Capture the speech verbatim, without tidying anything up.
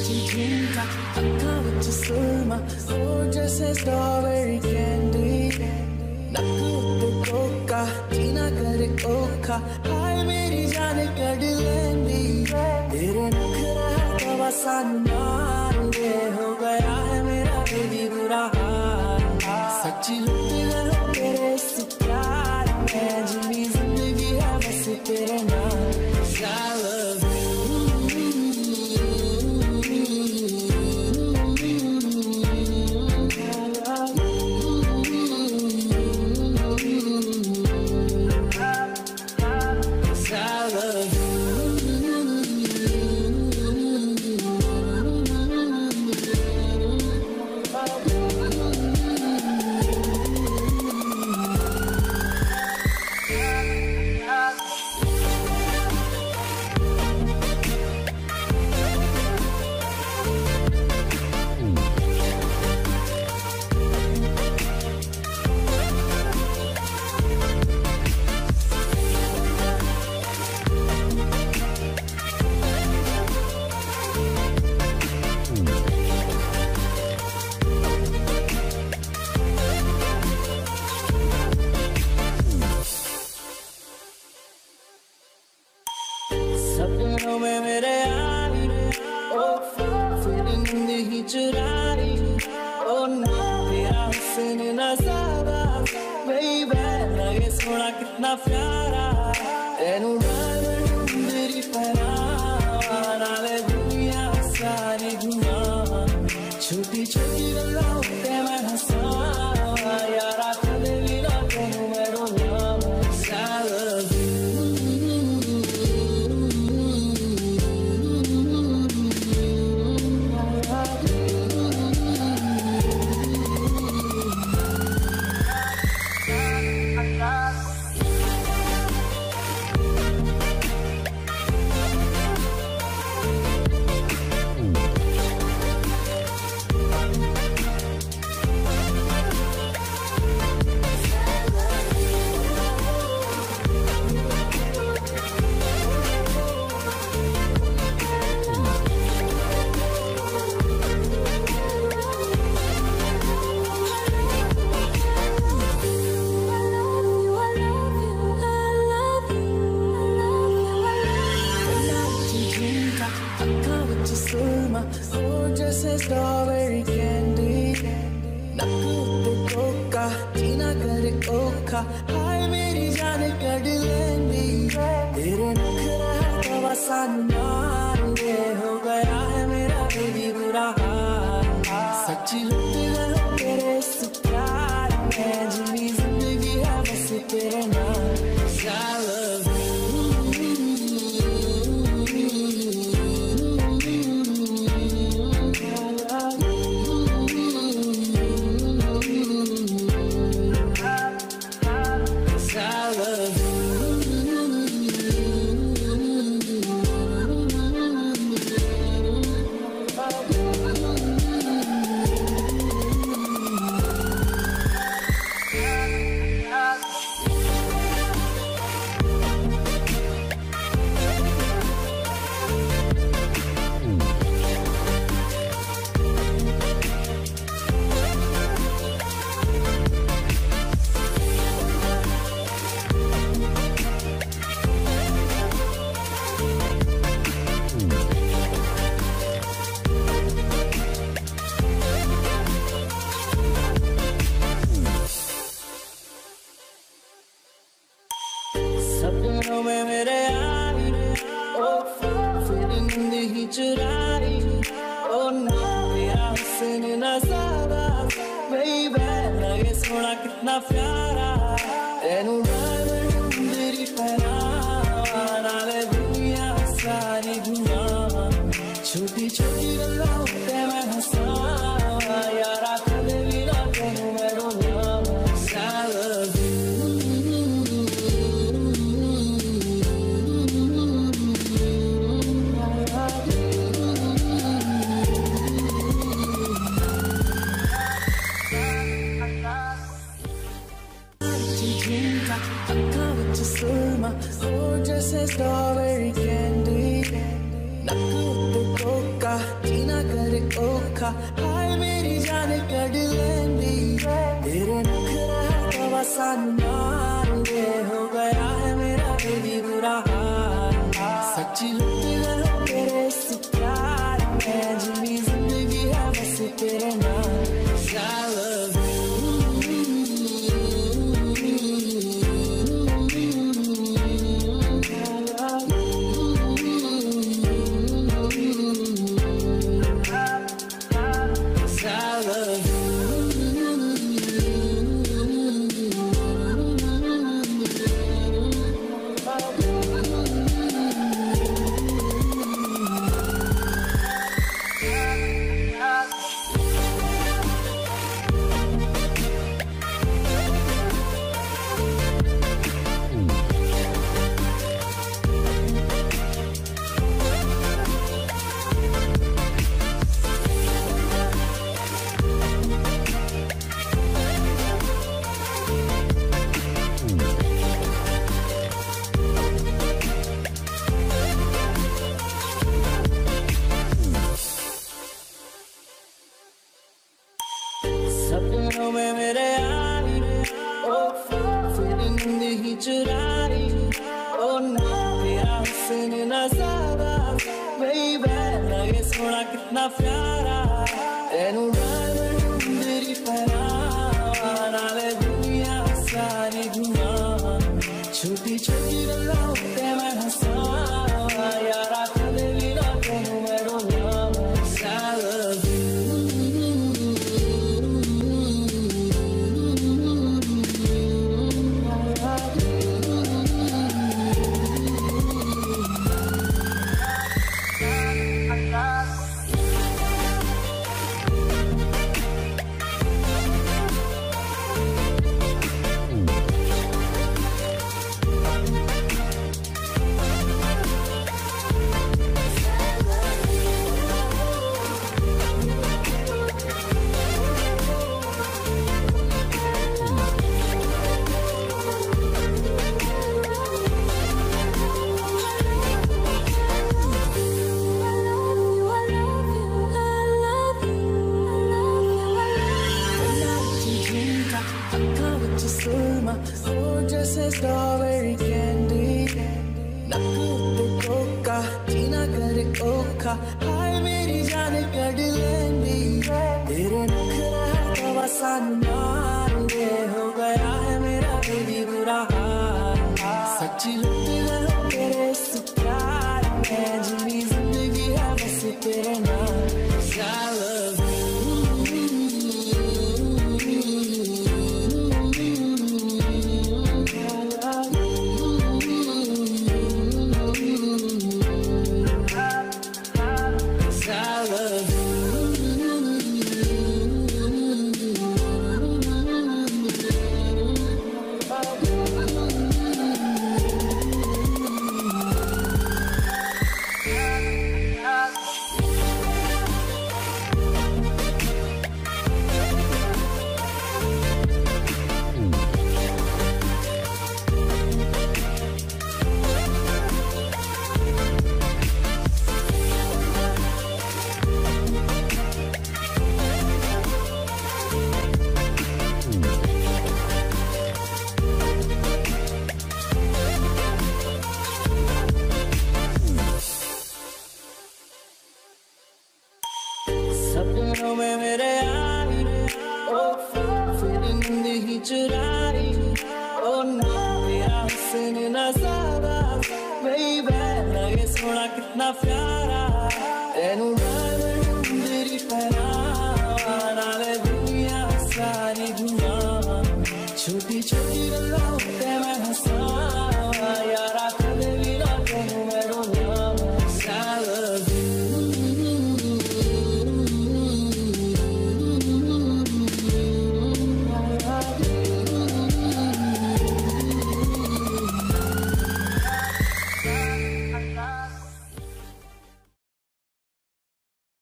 झुमका अखा विच सुरमा और जैसे स्ट्रॉबेरी कैंडी नक उत्ते कोका जीना करे ओखा हाय मेरी जान कड़ लेंदी तेरे नखरा तवा सानू मार दे हो गया है मेरा बेबी बुरा हाल सच्ची लुट गया तेरे इस प्यार में जिंदगी जिंदगी है बस तेरे नाम I love सपनों में मेरे आई ओ फीलिंग ही चुराई ओ ना तेरा हुस्न नज़ारा बेबी लगे सोना कितना प्यारा तेनू मेरी पहनावा नाले दुनिया सारी घुमा छोटी छोटी गल्लों पे मैं हंसावा यारा कदे भी ना तेनू मैं रोलावा I love you और जैसे स्ट्रॉबेरी कैंडी नक उत्ते कोका जीना करे ओखा हाय मेरी जान कड़ लेंदी तेरे नखरा तवा सानू मार दे हो गया है मेरा बेबी बुरा हाल सच्ची लुट गया तेरे इस प्यार में जिंदगी जिंदगी है बस तेरे नाम I love सपनों में मेरे आई ओ फीलिंग ही चुराई ओ ना तेरा हुस्न नज़ारा बेबी लगे सोना कितना प्यारा तेनू मेरी पहनावा नाले दुनिया सारी घुमा छोटी छोटी गल्लों पे मैं हंसावा यारा कदे भी ना तेनू मैं रोलावा I love you अखा विच सुरमा और जैसे स्ट्रॉबेरी कैंडी नक उत्ते कोका जीना धोखा हाय मेरी जान कड़ लेंदी तेरे नखरा तो वसान मार दे हो गया है मेरा बेबी बुरा हाल सच्ची लुट गया तेरे इस प्यार में जिंदगी जिंदगी है बस तेरे नाम I love सपनों में मेरे आई ओ फिर नींद ही चुराई ओ ना तेरा हुस्न नज़ारा बेबी लगे सोना कितना प्यारा तेनू तेरी पहनावा नाले दुनिया सारी घुमा छोटी छोटी गल्लां ते मैं हंसावा यारा कदे भी ना तेनू मैं रोवां I love you oh just a strawberry candy नक उत्ते कोका जीना करे ओखा हाय मेरी जान कड़ लेंदी तेरे नखरा तो वसान मार दे हो गया है मेरा बेबी बुरा हाल सच्ची लुट गया तेरे इस प्यार में जिंदगी जिंदगी है बस तेरे नाम I love you सपनों में मेरे आई ओ फिर नींद ही चुराई ओ ना तेरा हुस्न नज़ारा बेबी लगे सोना कितना प्यारा तेनू तेरी पहनावा नाले दुनिया सारी घुमा छोटी छोटी गल्लां ते मैं हंसा